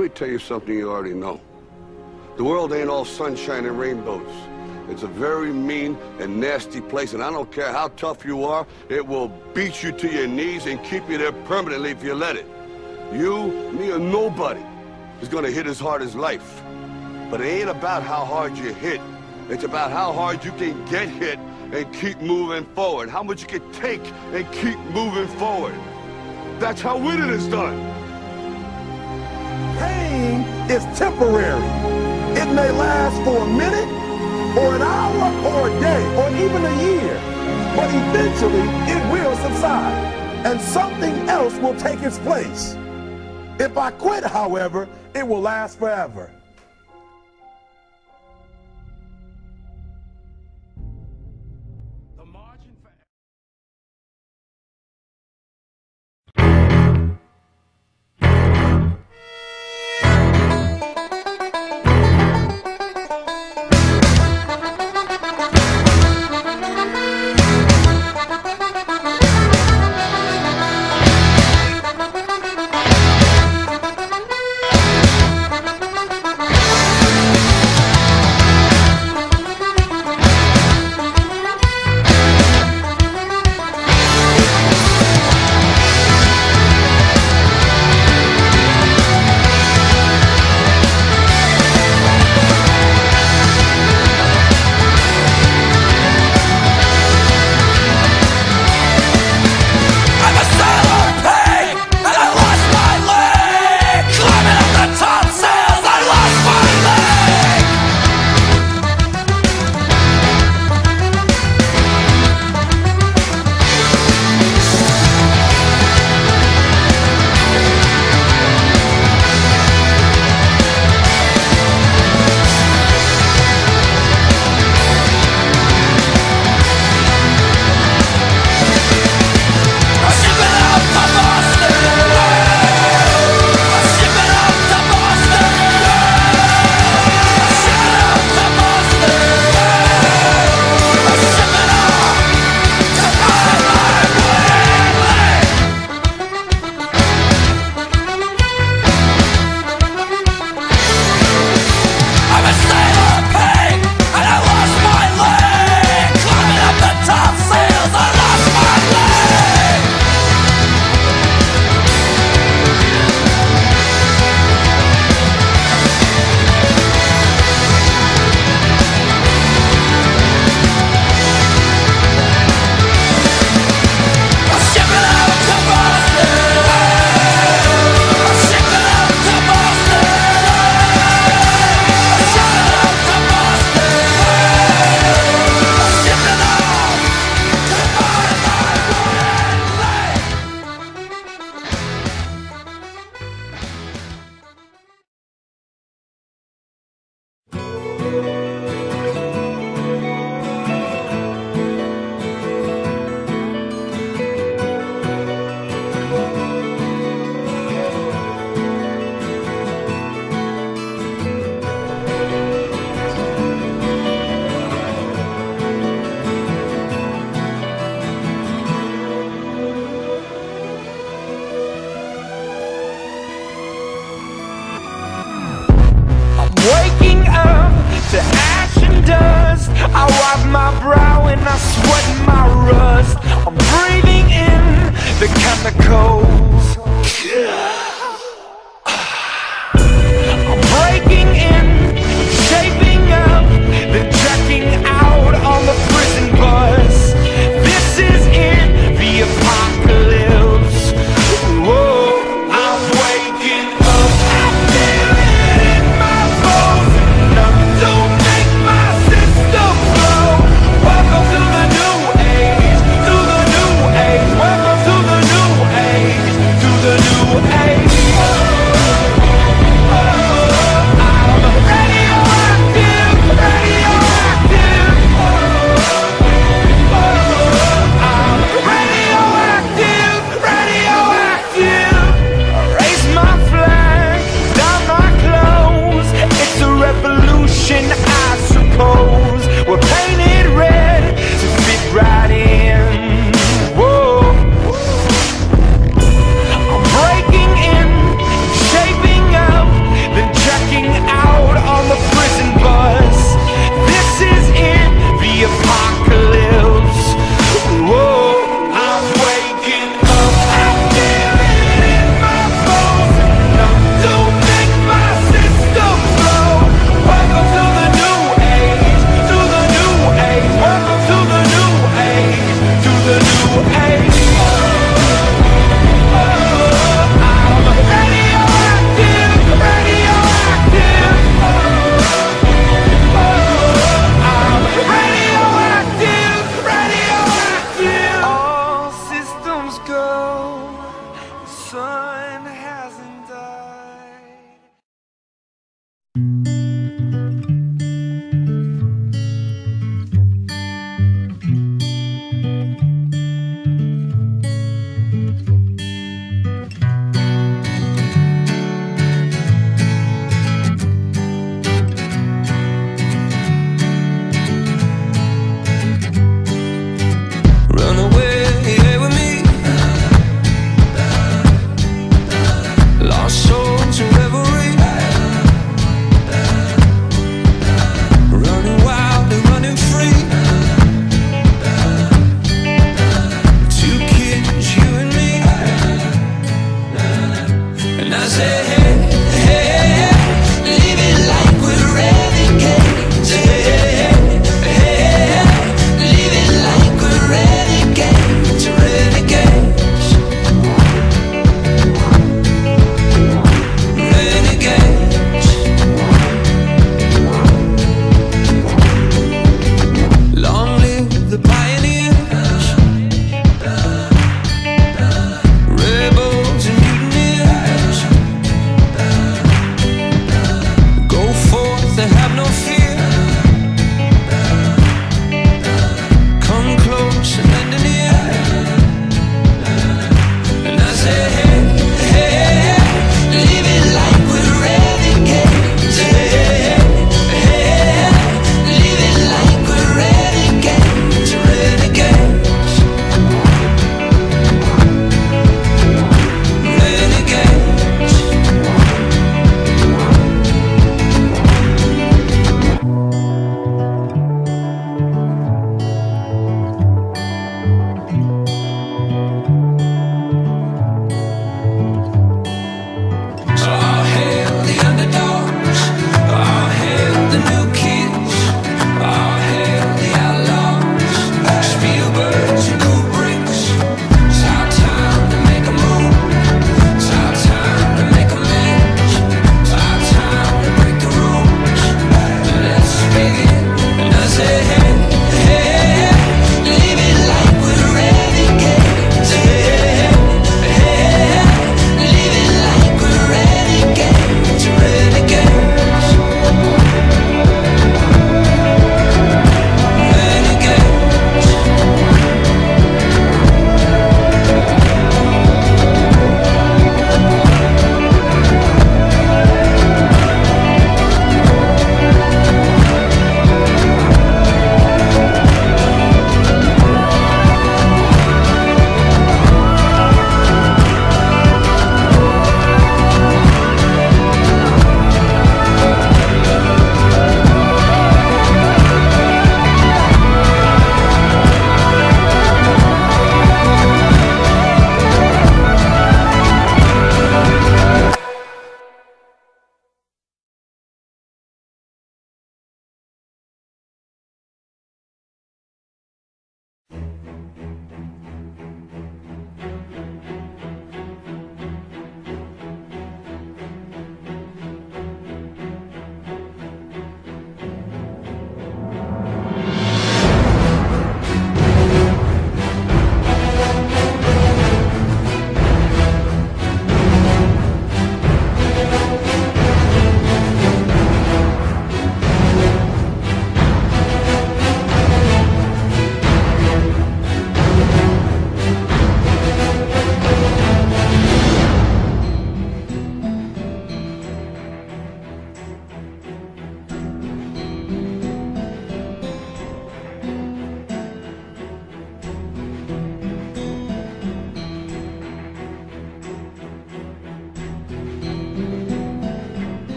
Let me tell you something you already know. The world ain't all sunshine and rainbows. It's a very mean and nasty place, and I don't care how tough you are, it will beat you to your knees and keep you there permanently if you let it. You, me, or nobody is gonna hit as hard as life. But it ain't about how hard you hit. It's about how hard you can get hit and keep moving forward. How much you can take and keep moving forward. That's how winning is done. Pain is temporary. It may last for a minute, or an hour, or a day, or even a year. But eventually, it will subside, and something else will take its place. If I quit, however, it will last forever.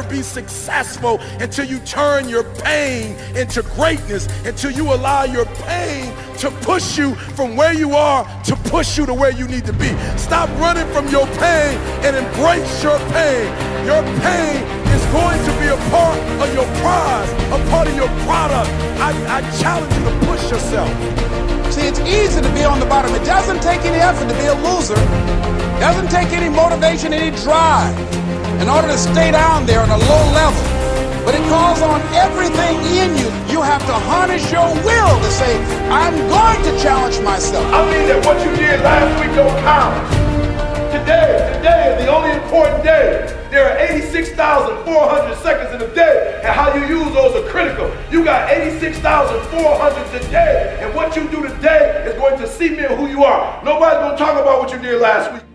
be successful until you turn your pain into greatness, until you allow your pain to push you from where you are to push you to where you need to be. Stop running from your pain and embrace your pain. Your pain is going to be a part of your prize, a part of your product. I challenge you to push yourself. See, it's easy to be on the bottom. It doesn't take any effort to be a loser. It doesn't take any motivation, any drive in order to stay down there on a low level. But it calls on everything in you. You have to harness your will to say, I'm going to challenge myself. I mean that what you did last week don't count. Today is the only important day. There are 86,400 seconds in a day, and how you use those are critical. You got 86,400 today, and what you do today is going to cement who you are. Nobody's going to talk about what you did last week.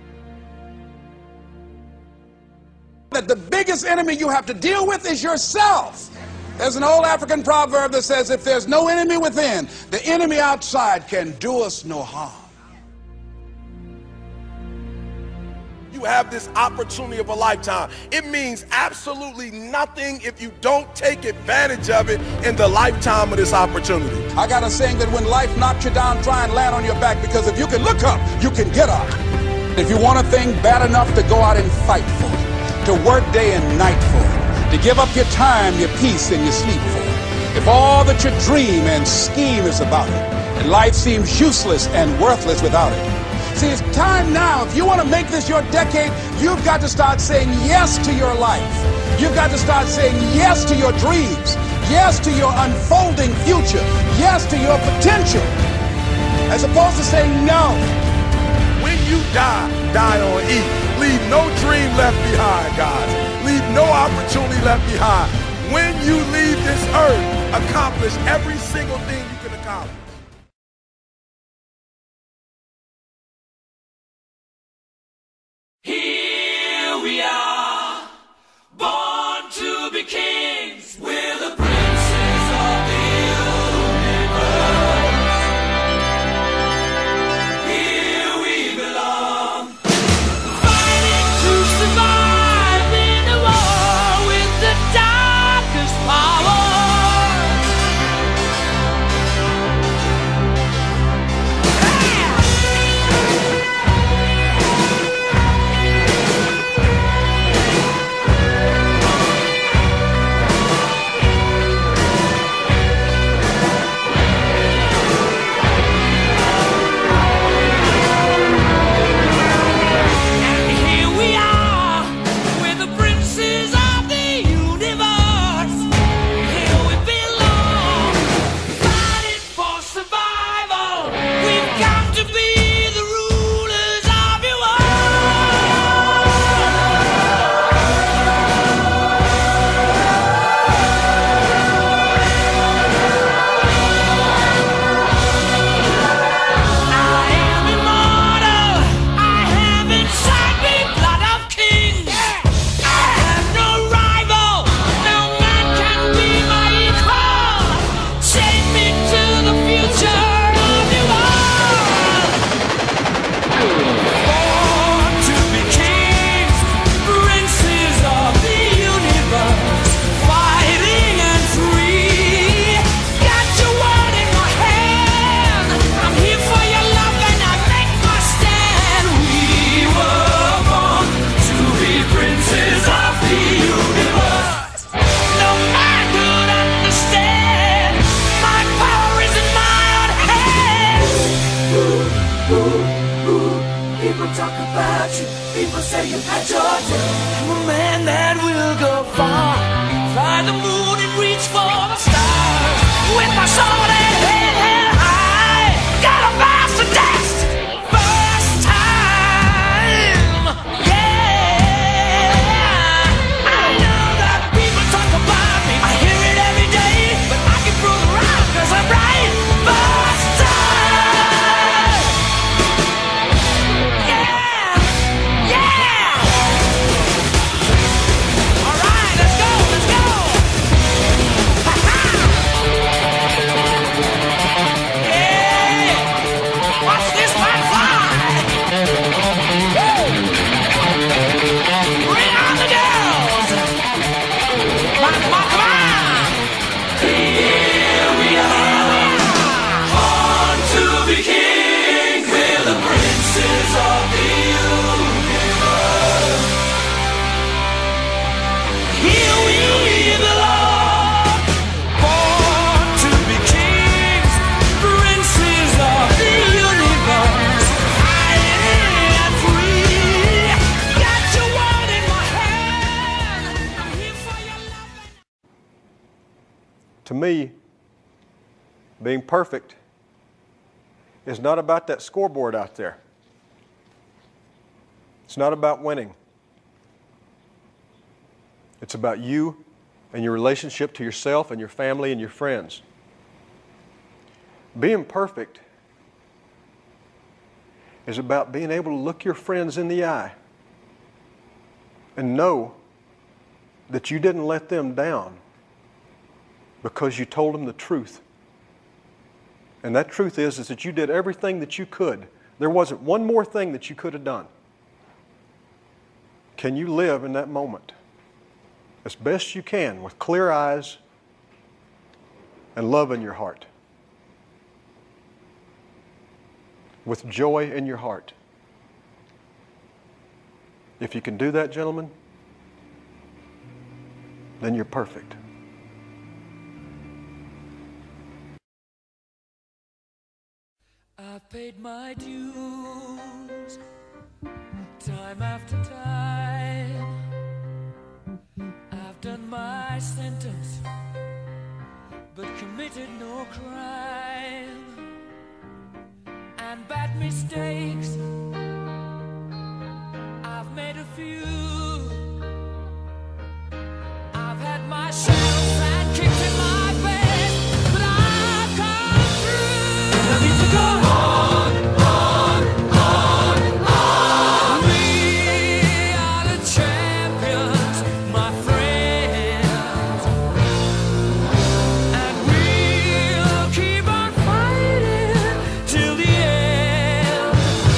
That the biggest enemy you have to deal with is yourself. There's an old African proverb that says, if there's no enemy within, the enemy outside can do us no harm. You have this opportunity of a lifetime. It means absolutely nothing if you don't take advantage of it in the lifetime of this opportunity. I got a saying that when life knocks you down, try and land on your back, because if you can look up, you can get up. If you want a thing bad enough to go out and fight for it, to work day and night for it, to give up your time, your peace, and your sleep for it, if all that you dream and scheme is about it, and life seems useless and worthless without it. See, it's time now. If you want to make this your decade, you've got to start saying yes to your life. You've got to start saying yes to your dreams, yes to your unfolding future, yes to your potential, as opposed to saying no. When you die, die on E. Leave no dream left behind, guys. Leave no opportunity left behind. When you leave this earth, accomplish every single thing you can accomplish. Here we are, born to be kings. We're the princes of the universe. Here we belong, fighting to survive in a war with the darkest power. People talk about you, people say you've had your day. I'm a man that will go far, fly the moon and reach for the stars. With my sword and head held high, got a blast to dance. First time, yeah. I know that people talk about me, I hear it every day, but I can prove it right, 'cause I'm right. First time. To me, being perfect is not about that scoreboard out there. It's not about winning. It's about you and your relationship to yourself and your family and your friends. Being perfect is about being able to look your friends in the eye and know that you didn't let them down because you told them the truth. And that truth is that you did everything that you could. There wasn't one more thing that you could have done. Can you live in that moment as best you can with clear eyes and love in your heart? With joy in your heart. If you can do that, gentlemen, then you're perfect. I've paid my dues time after time. I've done my sentence, but committed no crime. And bad mistakes, I've made a few. I've had my shadows and kicks in my face, but I've come through. I need to go on, on. We are the champions, my friends, and we'll keep on fighting till the end.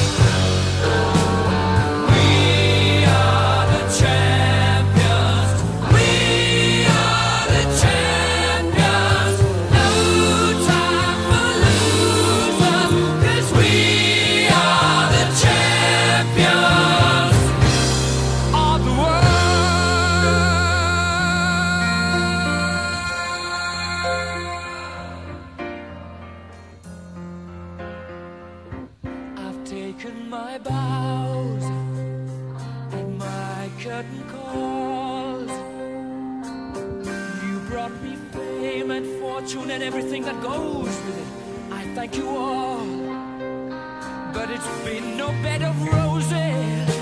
We are the champions. We are the champions. No time for losers, 'cause we are the champions of the world. I've taken my bows and my curtain calls. You brought me fame and fortune and everything that goes with it. I thank you all, but it's been no bed of roses.